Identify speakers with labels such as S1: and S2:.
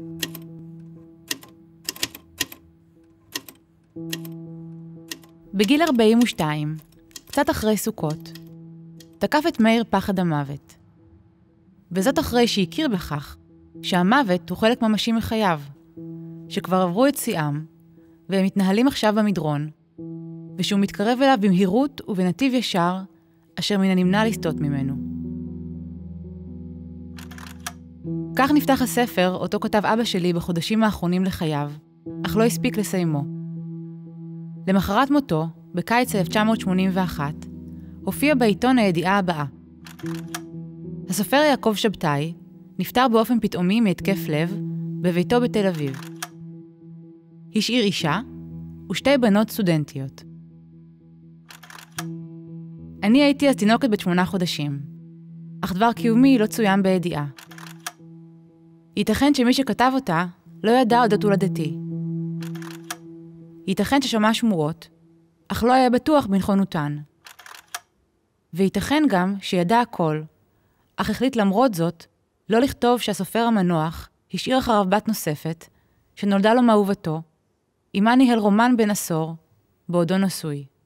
S1: בגיל 42, קצת אחרי סוכות, תקף את מאיר פחד המוות. וזאת אחרי שהכיר בכך שהמוות הוא חלק ממשי מחייו, שכבר עברו את שיאם, והם מתנהלים עכשיו במדרון, ושהוא מתקרב אליו במהירות ובנתיב ישר, אשר מן הנמנע לסטות ממנו. כך נפתח הספר, אותו כתב אבא שלי בחודשים האחרונים לחייו, אך לא הספיק לסיימו. למחרת מותו, בקיץ 1981, הופיע בעיתון הידיעה הבאה. הסופר יעקב שבתאי נפטר באופן פתאומי מהתקף לב בביתו בתל אביב. השאיר אישה ושתי בנות סטודנטיות. אני הייתי אז תינוקת בת 8 חודשים, אך דבר קיומי לא צוין בידיעה. ייתכן שמי שכתב אותה לא ידע אודות הולדתי. ייתכן ששמע שמועות, אך לא היה בטוח בנכונותן. וייתכן גם שידע הכל, אך החליט למרות זאת לא לכתוב שהסופר המנוח השאיר אחריו בת נוספת, שנולדה לו מאהובתו, עמה ניהל רומן בן עשור, בעודו נשוי.